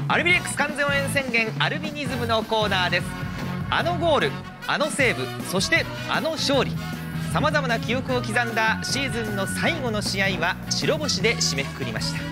アルビレックス完全応援宣言アルビニズムのコーナーです。あのゴール、あのセーブ、そしてあの勝利、さまざまな記憶を刻んだシーズンの最後の試合は白星で締めくくりました。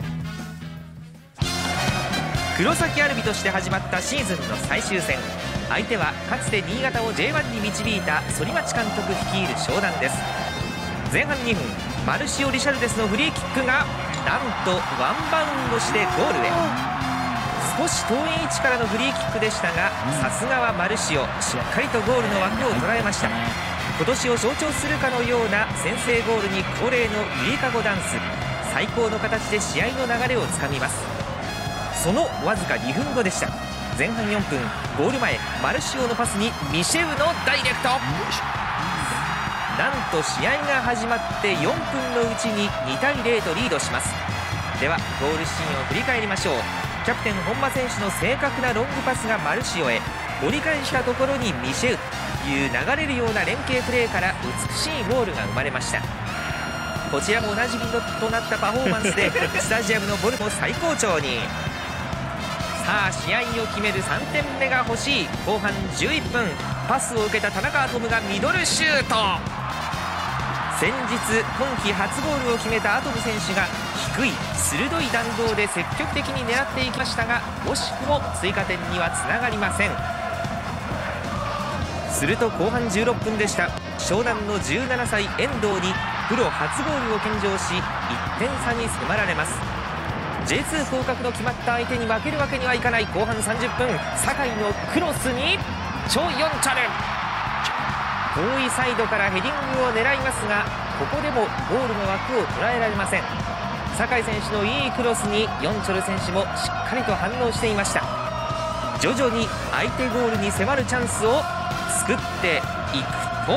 黒崎アルビとして始まったシーズンの最終戦、相手はかつて新潟を J1 に導いた反町監督率いる湘南です。前半2分、マルシオ・リシャルデスのフリーキックがなんとワンバウンドしてゴールへ。少し遠い位置からのフリーキックでしたが、さすがはマルシオ、しっかりとゴールの枠を捉えました。今年を象徴するかのような先制ゴールに恒例のゆりかごダンス、最高の形で試合の流れをつかみます。そのわずか2分後でした。前半4分、ゴール前、マルシオのパスにミシェウのダイレクト。なんと試合が始まって4分のうちに2対0とリードします。ではゴールシーンを振り返りましょう。キャプテン本間選手の正確なロングパスがマルシオへ、折り返したところにミシェウという流れるような連携プレーから美しいゴールが生まれました。こちらもおなじみとなったパフォーマンスでスタジアムのボルも最高潮に。さあ試合を決める3点目が欲しい後半11分、パスを受けた田中アトムがミドルシュート。先日今季初ゴールを決めたアトム選手が低い鋭い弾道で積極的に狙っていきましたが、惜しくも追加点にはつながりません。すると後半16分でした。湘南の17歳遠藤にプロ初ゴールを献上し、1点差に迫られます。 J2 降格の決まった相手に負けるわけにはいかない後半30分、酒井のクロスにチョ・ヨンチャル、遠いサイドからヘディングを狙いますが、ここでもゴールの枠を捉えられません。酒井選手のいいクロスにヨンチョル選手もしっかりと反応していました。徐々に相手ゴールに迫るチャンスを作っていくと、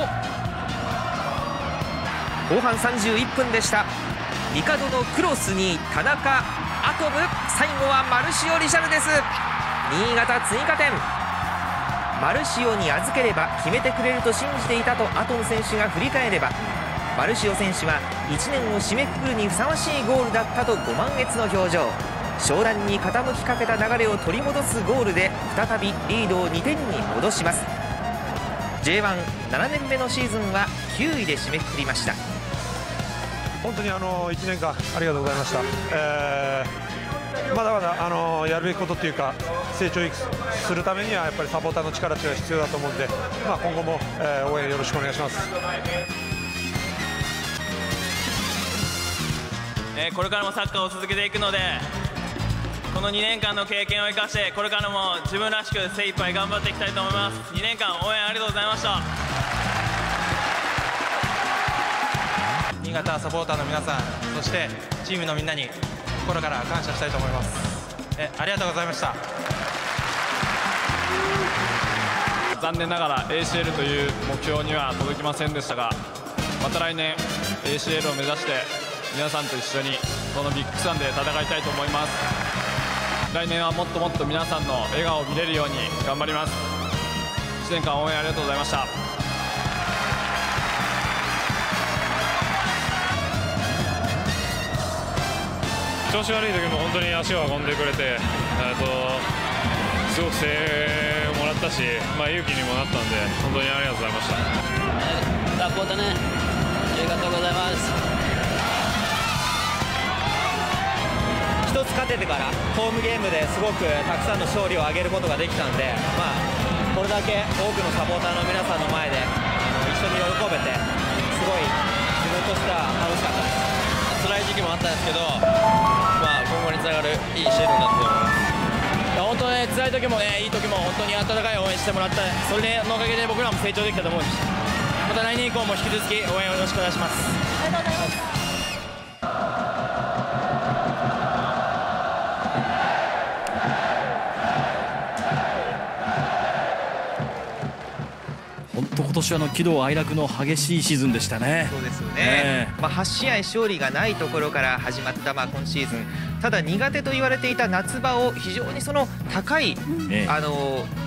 後半31分でした。ミカドのクロスに田中アトム、最後はマルシオ・リシャルデス。新潟追加点。マルシオに預ければ決めてくれると信じていたとアトム選手が振り返れば、マルシオ選手は1年を締めくくるにふさわしいゴールだったとご満悦の表情。湘南に傾きかけた流れを取り戻すゴールで再びリードを2点に戻します。 J17 年目のシーズンは9位で締めくくりました。 本当に1年間ありがとうございました。まだまだやるべきことというか、成長するためにはやっぱりサポーターの力っていうのは必要だと思うので、今後も応援よろしくお願いします。 これからもサッカーを続けていくので、この2年間の経験を生かしてこれからも自分らしく精一杯頑張っていきたいと思います。2年間応援ありがとうございました。 新潟サポーターの皆さん、そしてチームのみんなに心から感謝したいと思います。ありがとうございました。 残念ながら ACL という目標には届きませんでしたが、また来年 ACL を目指して皆さんと一緒にこのビッグサンで戦いたいと思います。来年はもっともっと皆さんの笑顔を見れるように頑張ります。1年間応援ありがとうございました。 調子悪い時も本当に足を運んでくれて、すごく声援をもらったし、勇気にもなったんで、本当にありがとうございました。 サポートね、ありがとうございます。 一つ勝ててからホームゲームですごくたくさんの勝利を挙げることができたんで、これだけ多くのサポーターの皆さんの前で一緒に喜べて、すごい自分としては楽しかったです。 辛い時期もあったんですけど、今後につながるいいシーズンだったと思います。 本当ね、辛い時もね、いい時も本当に温かい応援してもらった、それのおかげで僕らも成長できたと思うし、また来年以降も引き続き応援をよろしくお願いします。ありがとうございます。 今年は喜怒哀楽の激しいシーズンでしたね。 そうですよね、8試合勝利がないところから始まった今シーズン、ただ苦手と言われていた夏場を非常にその高い、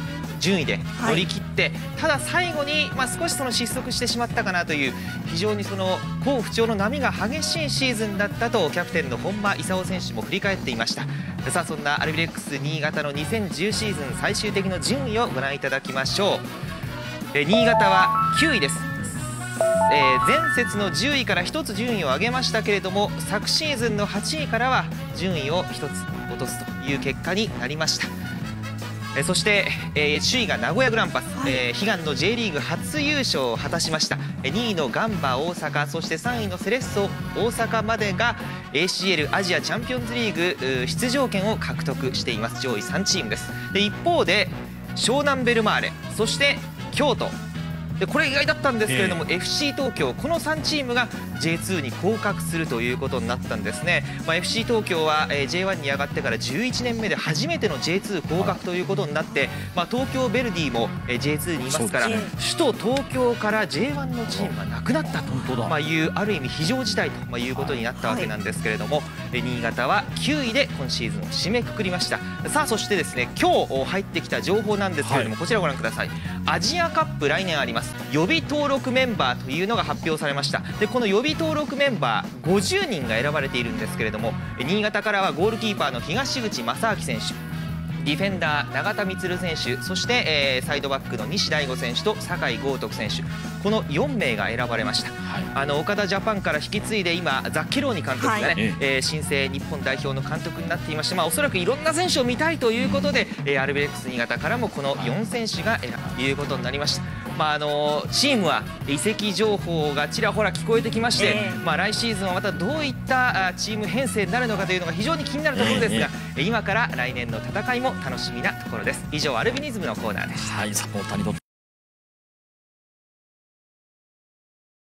順位で乗り切って、ただ最後に、少しその失速してしまったかなという非常にその好不調の波が激しいシーズンだったとキャプテンの本間功選手も振り返っていました。さあそんなアルビレックス新潟の2010シーズン最終的な順位をご覧いただきましょう。新潟は9位です。前節の10位から1つ順位を上げましたけれども、昨シーズンの8位からは順位を1つ落とすという結果になりました。そして、首位が名古屋グランパス、悲願の J リーグ初優勝を果たしました。2位のガンバ大阪、そして3位のセレッソ大阪までが ACL アジアチャンピオンズリーグ出場権を獲得しています。上位3チームです。で一方で湘南ベルマーレ、そして京都で、これ意外だったんですけれども、FC 東京、この3チームが J2 に降格するということになったんですね。FC 東京は J1 に上がってから11年目で初めての J2 降格ということになって、東京ヴェルディも J2 にいますから、首都東京から J1 のチームがなくなったというある意味非常事態ということになったわけなんですけれども、新潟は9位で今シーズンを締めくくりました。さあそしてですね、今日入ってきた情報なんですけれども、こちらご覧ください。アジアカップ来年あります。予備登録メンバーというのが発表されました。でこの予備登録メンバー50人が選ばれているんですけれども、新潟からはゴールキーパーの東口正明選手、ディフェンダー永田充選手、そして、サイドバックの西大吾選手と酒井豪徳選手、この4名が選ばれました。岡田ジャパンから引き継いで今ザッケローニ監督がね、新生日本代表の監督になっていまして、おそらくいろんな選手を見たいということで、アルビレックス新潟からもこの4選手が選ぶということになりました。チームは移籍情報がちらほら聞こえてきまして、来シーズンはまたどういったチーム編成になるのかというのが非常に気になるところですが、今から来年の戦いも楽しみなところです。以上アルビニズムのコーナーでした。 サポーターにとって